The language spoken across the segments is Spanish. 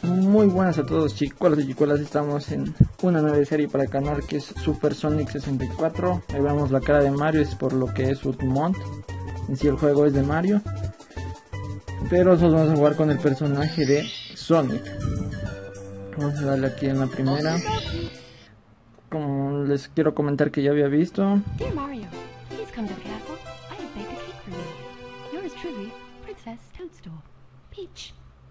Muy buenas a todos, chicuelos y chicuelas. Estamos en una nueva serie para el canal que es Super Sonic 64. Ahí vemos la cara de Mario, es por lo que es su mod. En sí el juego es de Mario, pero nosotros vamos a jugar con el personaje de Sonic. Vamos a darle aquí en la primera. Como les quiero comentar que ya había visto. Dear Mario, please come to the castle. I have baked a cake for you. Yours truly, Princess Toadstool. Peach.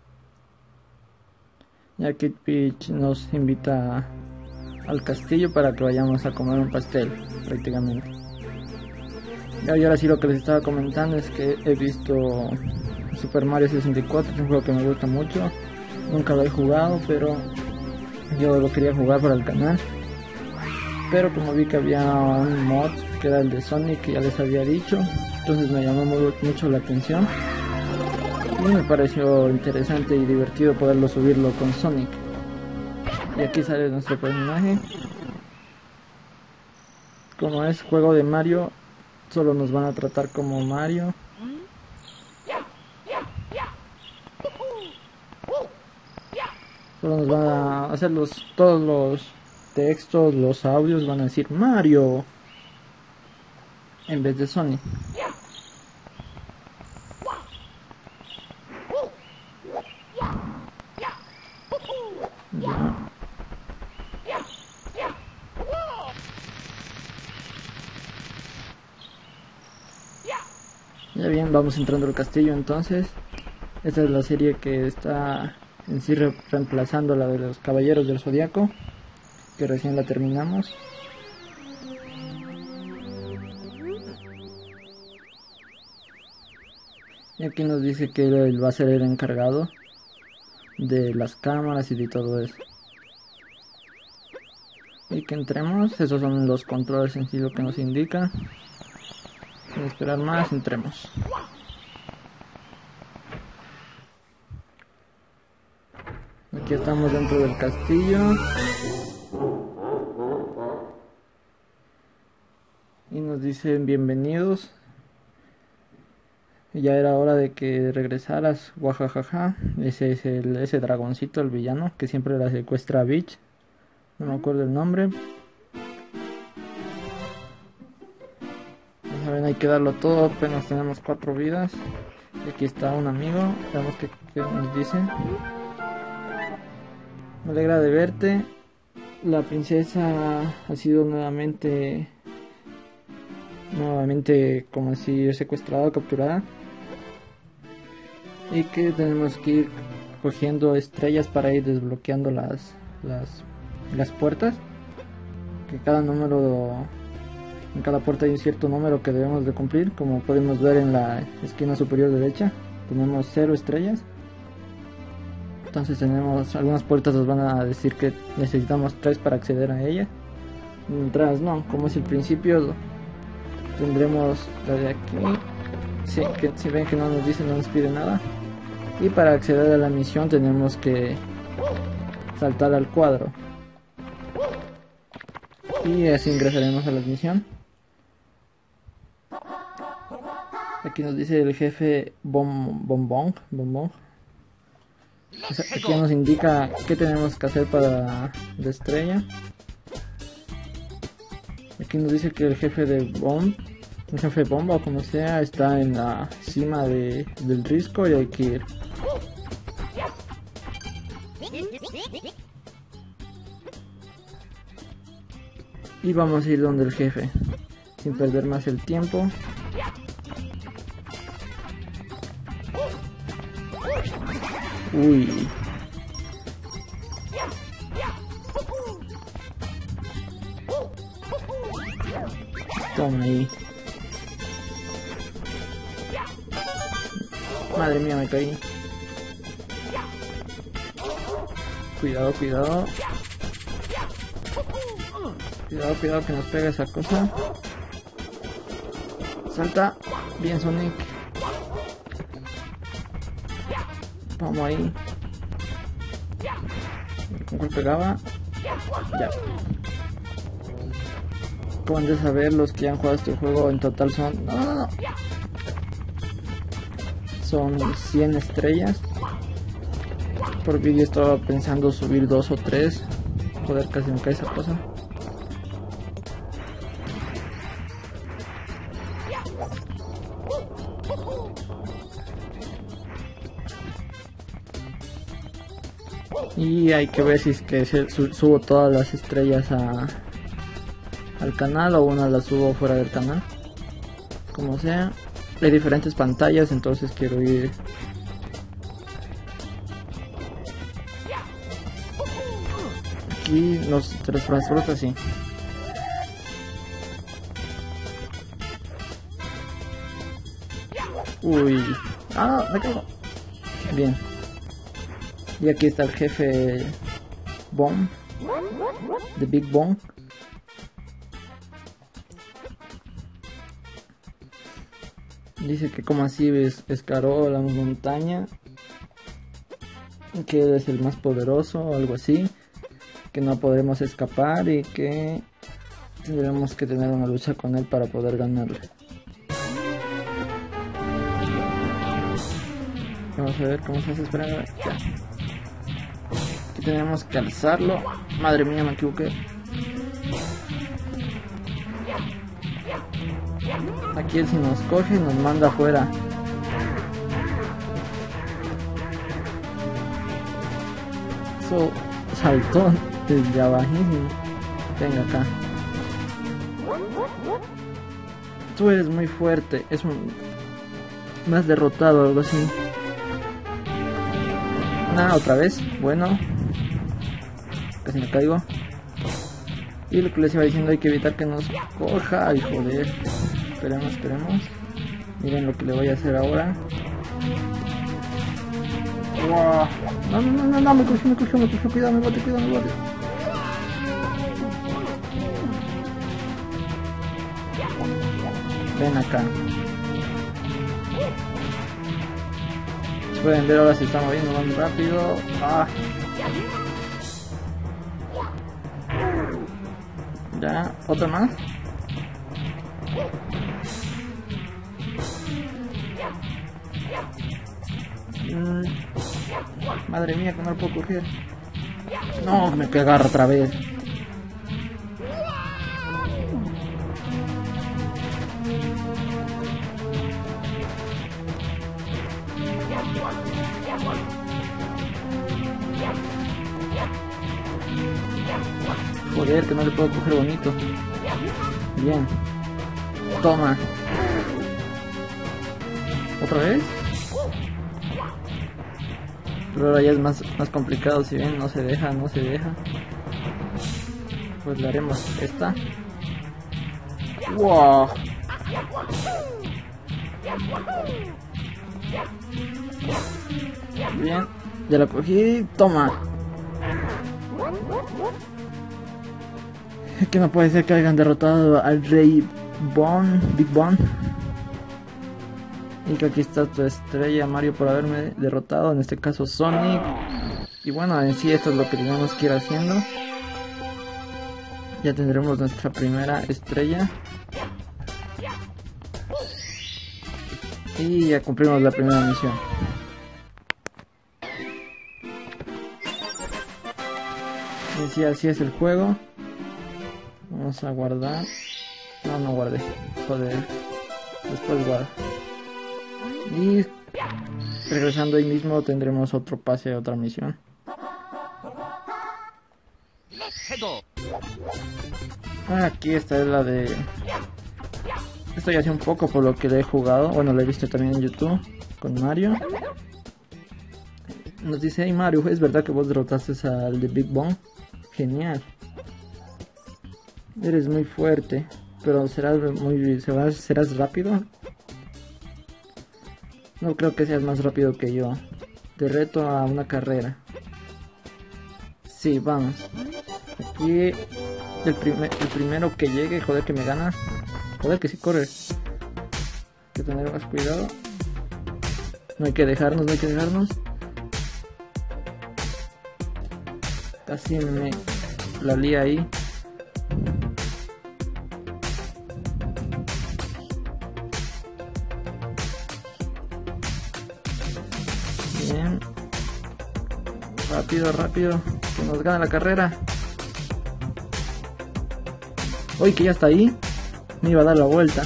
Ya que Peach nos invita al castillo para que vayamos a comer un pastel, prácticamente. Y ahora sí, lo que les estaba comentando es que he visto Super Mario 64, es un juego que me gusta mucho. Nunca lo he jugado, pero yo lo quería jugar para el canal. Pero como vi que había un mod que era el de Sonic, que ya les había dicho, entonces me llamó mucho la atención. Y me pareció interesante y divertido poderlo subirlo con Sonic. Y aquí sale nuestro personaje. Como es juego de Mario, solo nos van a tratar como Mario. Solo nos van a hacer todos los textos, los audios van a decir Mario en vez de Sonic. Ya bien, vamos entrando al castillo entonces. Esta es la serie que está en sí reemplazando la de los Caballeros del Zodiaco, que recién la terminamos. Y aquí nos dice que él va a ser el encargado de las cámaras y de todo eso. Y que entremos, esos son los controles en sí lo que nos indica. Sin esperar más, entremos. Aquí estamos dentro del castillo. Y nos dicen bienvenidos. Ya era hora de que regresaras, guajajaja. Ese es ese dragoncito, el villano, que siempre la secuestra a Peach. No me acuerdo el nombre. Ya saben, hay que darlo todo, apenas tenemos 4 vidas. Y aquí está un amigo, veamos qué nos dice. Me alegra de verte. La princesa ha sido nuevamente como si secuestrada o capturada. Y que tenemos que ir cogiendo estrellas para ir desbloqueando las puertas. Que cada número, en cada puerta hay un cierto número que debemos de cumplir. Como podemos ver en la esquina superior derecha, tenemos 0 estrellas. Entonces tenemos, algunas puertas nos van a decir que necesitamos 3 para acceder a ella. Mientras no, como es el principio, tendremos la de aquí. Sí, que si ven que no nos dice, no nos pide nada. Y para acceder a la misión tenemos que saltar al cuadro. Y así ingresaremos a la misión. Aquí nos dice el jefe Bombón. Aquí nos indica qué tenemos que hacer para la estrella. Aquí nos dice que el jefe bomba o como sea está en la cima del risco y hay que ir. Y vamos a ir donde el jefe, sin perder más el tiempo. Uy. Toma ahí. Madre mía, me caí. Cuidado. Cuidado que nos pega esa cosa. Salta. Bien, Sonic. Vamos ahí. ¿Con cuál pegaba? Ya. Como han de saber los que han jugado este juego, en total son... No. Son 100 estrellas. Por vídeo estaba pensando subir 2 o 3. Joder, casi me cae esa cosa. Y hay que ver si es que subo todas las estrellas al canal o una las subo fuera del canal. Como sea, hay diferentes pantallas, entonces quiero ir. Aquí los transporta así. Uy, me caigo. Bien. Y aquí está el jefe Bomb, The Big Bomb. Dice que como así escaló la montaña, que él es el más poderoso o algo así, que no podremos escapar y que tendremos que tener una lucha con él para poder ganarle. Vamos a ver cómo se hace, esperando. Ya. Aquí tenemos que alzarlo. Madre mía, me equivoqué. Aquí él si nos coge nos manda afuera. Eso saltó desde abajísimo. Venga acá. Tú eres muy fuerte. Me has derrotado o algo así. Otra vez. Bueno. Casi me caigo. Y lo que les iba diciendo, hay que evitar que nos coja. Ay, joder. Esperemos. Miren lo que le voy a hacer ahora. Wow. No, me cogió. Cuidado, me bote. Ven acá. Pueden ver ahora se está moviendo más rápido. Ya, otra más. Madre mía, que no lo puedo coger. No, me agarra otra vez. Joder, que no le puedo coger bonito. Bien. Toma. ¿Otra vez? Pero ahora ya es más complicado. Si ven, no se deja. Pues le haremos esta. ¡Wow! Bien. Ya la cogí. Toma. Que no puede ser que hayan derrotado al rey Big Bon. Y que aquí está tu estrella, Mario, por haberme derrotado, en este caso Sonic. Y bueno, en sí esto es lo que tenemos que ir haciendo. Ya tendremos nuestra primera estrella. Y ya cumplimos la primera misión. Y sí, así es el juego. Vamos a guardar. No guardé. Joder. Después guardo. Y regresando ahí mismo tendremos otro pase a otra misión. Aquí esta es la de... Esto ya hace un poco por lo que le he jugado. Bueno, lo he visto también en YouTube con Mario. Nos dice: hey Mario, ¿es verdad que vos derrotaste al de Big Bomb? Genial. Eres muy fuerte, pero serás rápido. No creo que seas más rápido que yo. Te reto a una carrera. Sí, vamos. Aquí el primero que llegue, joder, que me gana. Joder, que sí corre. Hay que tener más cuidado. No hay que dejarnos. Casi me la lía ahí. Bien. Rápido, rápido, que nos gana la carrera. Uy, que ya está ahí. Me iba a dar la vuelta.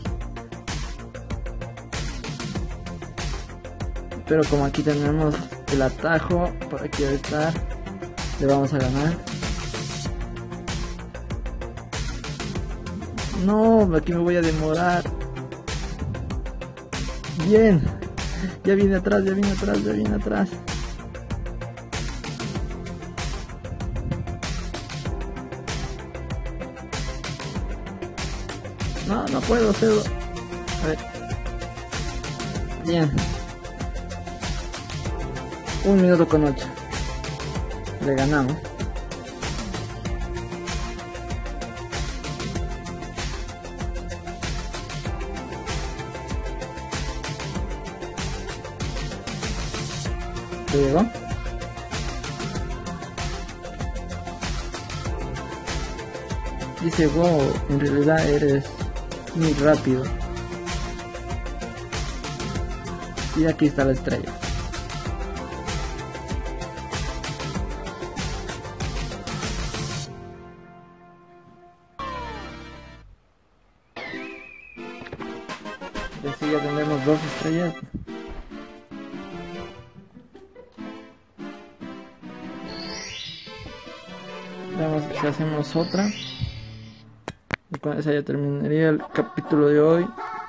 Pero como aquí tenemos el atajo, por aquí debe estar, le vamos a ganar. No, aquí me voy a demorar. Bien. Ya viene atrás, ya viene atrás, ya viene atrás. No, no puedo hacerlo. A ver. Bien. 1 minuto con 8. Le ganamos. ¿Te llegó? Dice, wow, en realidad eres muy rápido. Y aquí está la estrella. Y así ya tenemos 2 estrellas. Veamos si hacemos otra. Y con esa ya terminaría el capítulo de hoy.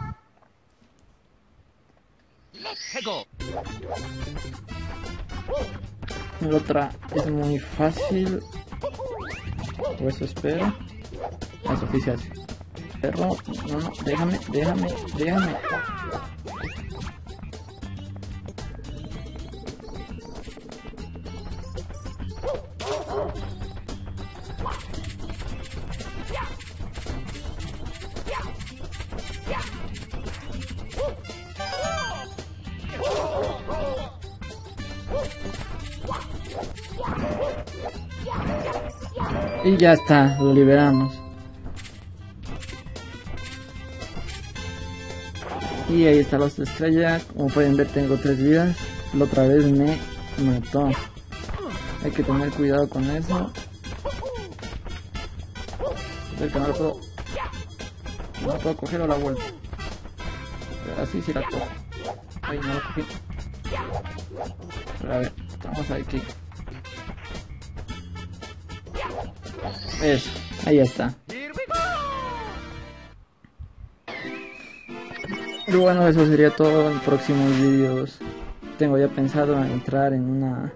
La otra es muy fácil. O eso espero. Es oficial. Perro, no, no, déjame. Y ya está, lo liberamos. Y ahí está las estrellas. Como pueden ver, tengo 3 vidas. La otra vez me mató. Hay que tener cuidado con eso. Que no lo puedo coger a la vuelta. Pero así sí la cojo. Ay, no lo cogí. Pero a ver, vamos aquí. Eso, ahí está. Y bueno, eso sería todo en próximos vídeos. Tengo ya pensado en entrar en una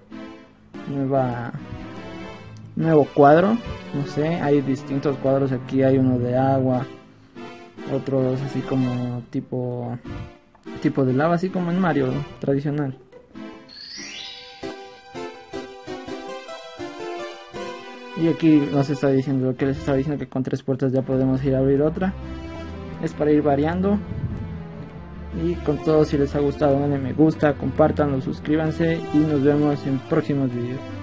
nuevo cuadro. No sé, hay distintos cuadros aquí. Hay uno de agua, otros así como tipo de lava, así como en Mario tradicional. Y aquí nos está diciendo lo que les estaba diciendo, que con 3 puertas ya podemos ir a abrir otra. Es para ir variando. Y con todo, si les ha gustado, denle me gusta, compártanlo, suscríbanse y nos vemos en próximos vídeos.